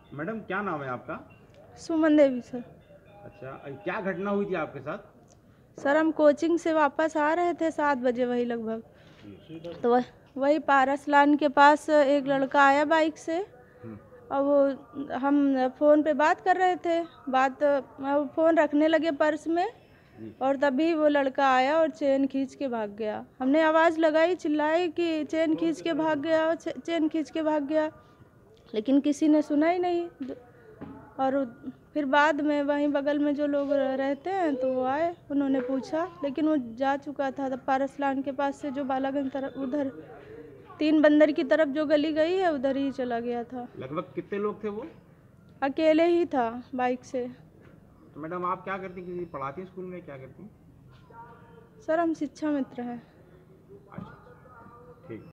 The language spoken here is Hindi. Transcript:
मैडम क्या नाम है आपका? सुमन देवी सर। अच्छा, क्या घटना हुई थी आपके साथ? सर हम कोचिंग से वापस आ रहे थे 7 बजे वही लगभग, तो वही पारसलान के पास एक लड़का आया बाइक से। और वो हम फ़ोन पे बात कर रहे थे, फ़ोन रखने लगे पर्स में, और तभी वो लड़का आया और चेन खींच के भाग गया। हमने आवाज़ लगाई, चिल्लाई कि चेन खींच के भाग गया, चेन खींच के भाग गया, लेकिन किसी ने सुना ही नहीं। और फिर बाद में वहीं बगल में जो लोग रहते हैं तो वो आए, उन्होंने पूछा, लेकिन वो जा चुका था। तब पारसलान के पास से जो बालागंज तरफ उधर 3 बंदर की तरफ जो गली गई है उधर ही चला गया था। लगभग कितने लोग थे वो? अकेले ही था बाइक से। तो मैडम आप क्या करती, किसी पढ़ाती हैं स्कूल में, क्या करती हैं? सर हम शिक्षा मित्र हैं।